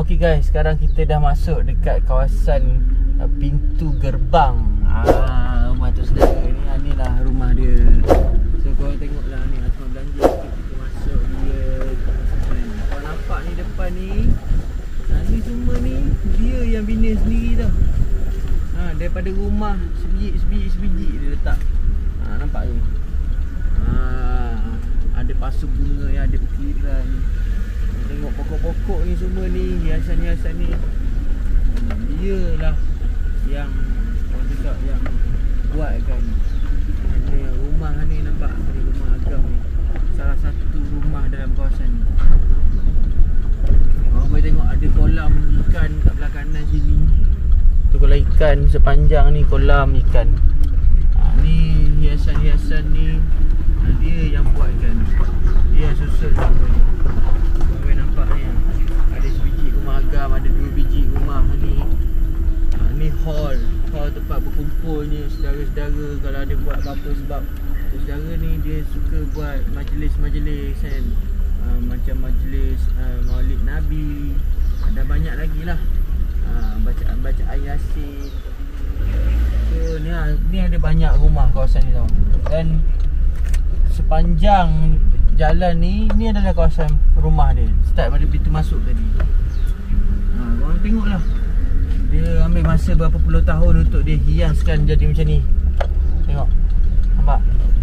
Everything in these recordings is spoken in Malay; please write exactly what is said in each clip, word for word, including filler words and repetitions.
Okey guys, sekarang kita dah masuk dekat kawasan uh, pintu gerbang ah, rumah Tok Saudara ni. Ah, ni lah rumah dia. So korang tengoklah ni, Asma belanja sikit, kita masuk dia. Korang nampak ni depan ni, ah, ni semua ni dia yang bina sendiri tau. Ha, daripada rumah sebiji sebiji sebiji dia letak. Ha, nampak ni. Ha, ada pasu bunga yang ada ukiran. Tengok pokok-pokok ni semua ni, hiasan-hiasan ni. Dia lah yang orang cakap yang buatkan. Ada rumah ni, nampak ni rumah agam ni. Salah satu rumah dalam kawasan ni. Orang boleh tengok ada kolam ikan kat belah kanan sini. Tu kolam ikan sepanjang ni, kolam ikan. Ha, ni hiasan-hiasan ni, ha, dia yang buatkan. Dia yang susun semua ni. Korang boleh nampak ni, ada sebiji rumah agam, ada dua biji rumah ni. Ha, ni hall, hall tempat berkumpulnya saudara-saudara kalau ada buat apa-apa. Sebab saudara ni dia suka buat majlis-majlis kan. Ha, macam majlis uh, Maulid Nabi. Ada banyak lagi lah. Ha, bacaan-bacaan Yasin. So ni, ni ada banyak rumah kawasan ni tau. Dan sepanjang jalan ni, ni adalah kawasan rumah dia. Start pada pintu masuk tadi. Ha, korang tengoklah. Dia ambil masa berapa puluh tahun untuk dia hiaskan jadi macam ni. Tengok. Nampak?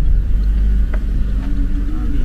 Ha, ni.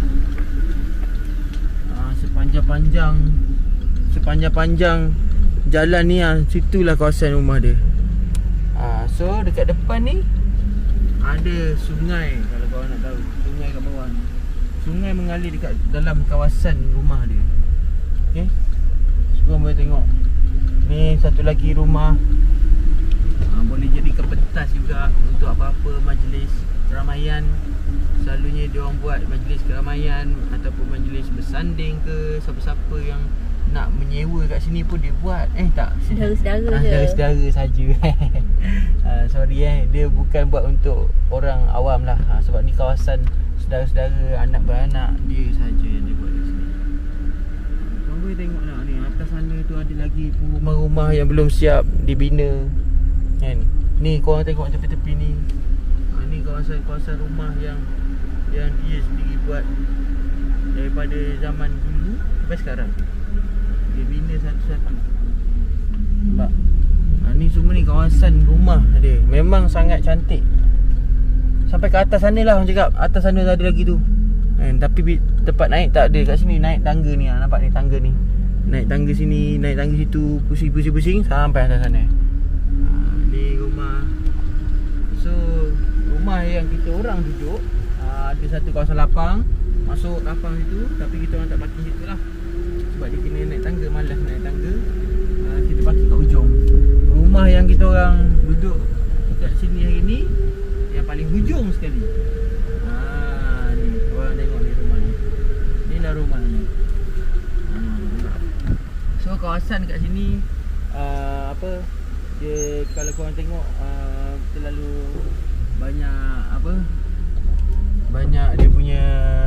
Ha, sepanjang-panjang Sepanjang-panjang jalan ni, ah, situlah kawasan rumah dia. Ha, so dekat depan ni ada sungai, kalau korang nak tahu. Sungai kat bawah ni. Sungai mengalir dekat dalam kawasan rumah dia. Okey. So korang boleh tengok. Ni satu lagi rumah. Ha, boleh jadikan pentas juga untuk apa-apa majlis keramaian. Selalunya dia orang buat majlis keramaian ataupun majlis bersanding ke, siapa-siapa yang nak menyewa kat sini pun dia buat. Eh tak, saudara-saudara ah, je. Saudara-saudara saja. ah, Sorry eh, dia bukan buat untuk orang awam lah. ah, Sebab ni kawasan saudara-saudara, anak beranak dia saja yang dia buat kat sini. Korang boleh tengok lah ni, atas sana tu ada lagi rumah-rumah yang belum siap dibina kan. Ni korang tengok tepi-tepi ni. ah, Ni kawasan-kawasan rumah yang yang dia sendiri buat daripada zaman dulu sampai sekarang. Dia bina satu-satu. Nampak? Ha, ni semua ni kawasan rumah dia. Memang sangat cantik. Sampai ke atas sana lah orang cakap. Atas sana ada lagi tu kan? Tapi tempat naik tak ada. Kat sini naik tangga ni, ha, nampak ni tangga ni. Naik tangga sini, naik tangga situ, pusing-pusing-pusing sampai atas sana. ha, Ni rumah. So rumah yang kita orang duduk, ha, ada satu kawasan lapang. Masuk lapang situ, tapi kita orang tak parking situ lah. Sebab dia kena naik tangga, malas naik tangga. uh, Kita parking kat ujung. Rumah yang kita orang duduk kat sini hari ni, yang paling hujung sekali. Haa, ni korang tengok ni rumah ni. Ni lah rumah ni. hmm. So kawasan kat sini, uh, apa, dia kalau korang tengok, uh, terlalu banyak apa, banyak dia punya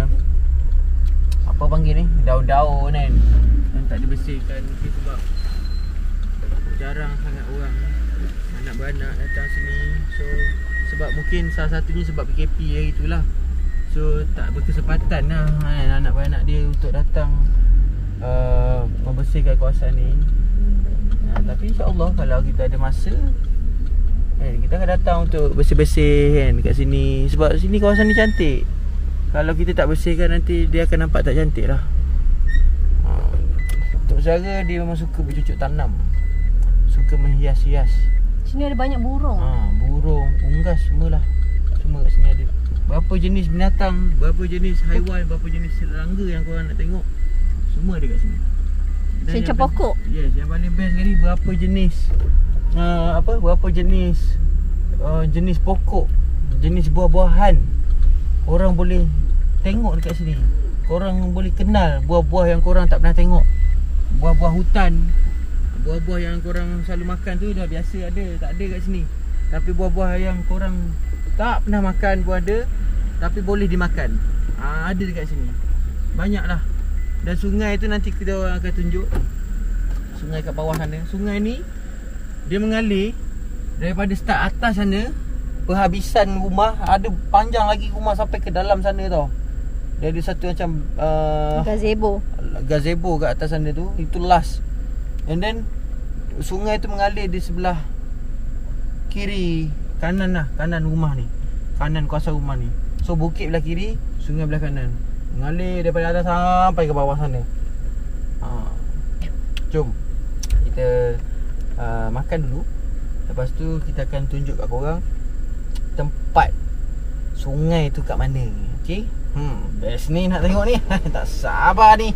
apa panggil ni, daun-daun kan, yang tak dibersihkan. Mungkin sebab jarang sangat orang, anak beranak datang sini. So sebab mungkin salah satunya sebab P K P hari itulah. So tak berkesempatan lah kan, anak beranak dia untuk datang uh, membersihkan kawasan ni. uh, Tapi insyaAllah kalau kita ada masa kan, kita akan datang untuk bersih-bersih kan dekat sini. Sebab sini kawasan ni cantik. Kalau kita tak bersihkan nanti dia akan nampak tak cantik lah. ha. Tok Zara dia memang suka bercucuk tanam, suka menghias-hias. Sini ada banyak burung. ha, Burung, unggas semualah. Semua kat sini ada. Berapa jenis binatang, berapa jenis haiwan, berapa jenis serangga yang korang nak tengok, semua ada kat sini. Dan Macam pokok. Yes, yang paling best sekali berapa jenis uh, apa, berapa jenis uh, jenis pokok, jenis buah-buahan korang boleh tengok dekat sini. Korang boleh kenal buah-buah yang korang tak pernah tengok. Buah-buah hutan, buah-buah yang korang selalu makan tu dah biasa ada, tak ada kat sini. Tapi buah-buah yang korang tak pernah makan pun ada, tapi boleh dimakan. ha, Ada dekat sini. Banyak lah. Dan sungai tu nanti kita orang akan tunjuk. sungai kat bawah sana. Sungai ni dia mengalir daripada start atas sana, perhabisan rumah, ada panjang lagi rumah sampai ke dalam sana tau. Dia ada satu macam uh, Gazebo. gazebo kat atas sana tu. Itu last. And then sungai tu mengalir di sebelah kiri, kanan lah, kanan rumah ni, kanan kawasan rumah ni. So bukit belah kiri, sungai belah kanan, mengalir daripada atas sampai ke bawah sana. ha. Jom kita uh, makan dulu. Lepas tu kita akan tunjuk kat korang tempat sungai tu kat mana. Okay. Hmm, best ni nak tengok ni. Tak sabar ni.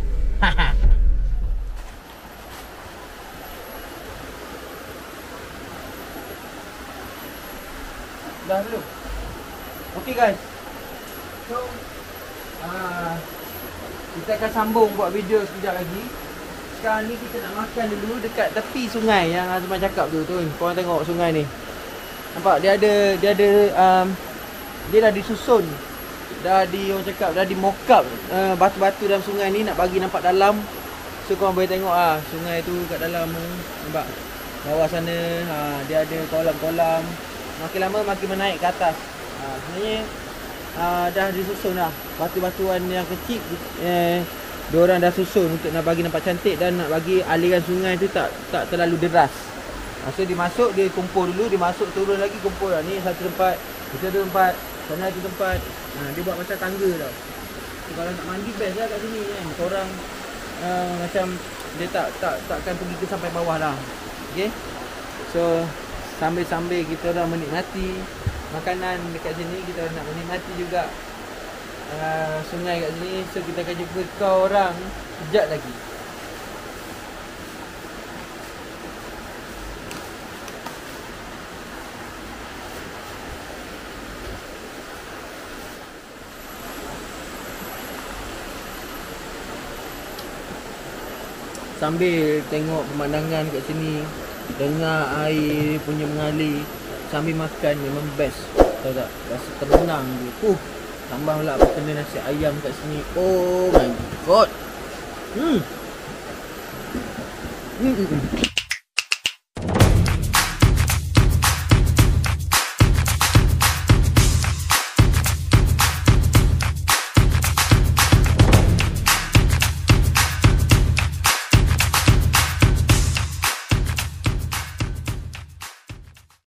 Dah dulu. Okay guys. So uh, kita akan sambung buat video sekejap lagi. Sekarang ni kita nak makan dulu dekat tepi sungai yang Azman cakap tu. Tu korang tengok sungai ni. Nampak dia ada dia ada um, dia dah disusun. Dah di orang cakap dah di mock up uh, batu-batu dalam sungai ni nak bagi nampak dalam. So korang boleh tengok ah sungai tu kat dalam tu. Nampak bawah sana ha, dia ada kolam-kolam. Makin lama makin menaik ke atas. Ha, sebenarnya uh, dah disusun dah. Batu-batuan yang kecil eh, diorang dah susun untuk nak bagi nampak cantik dan nak bagi aliran sungai tu tak tak terlalu deras. Ha, so dia masuk, dia kumpul dulu, dia masuk turun lagi kumpul lah. Ni satu tempat, itu satu tempat, sana satu tempat. Ha, dia buat macam tangga tau. So, kalau nak mandi best lah kat sini kan. Korang uh, macam dia tak tak takkan pergi ke sampai bawah lah. Okay. So sambil-sambil kita orang menikmati makanan dekat sini, kita orang nak menikmati juga uh, sungai kat sini. So kita akan jumpa kau orang sekejap lagi. Sambil tengok pemandangan kat sini, dengar air punya mengalir, sambil makan memang best. Tahu tak? Rasa tenang je. Uh, tambah pula apa kena nasi ayam kat sini. Oh my god. Hmm. Hmm. hmm, hmm.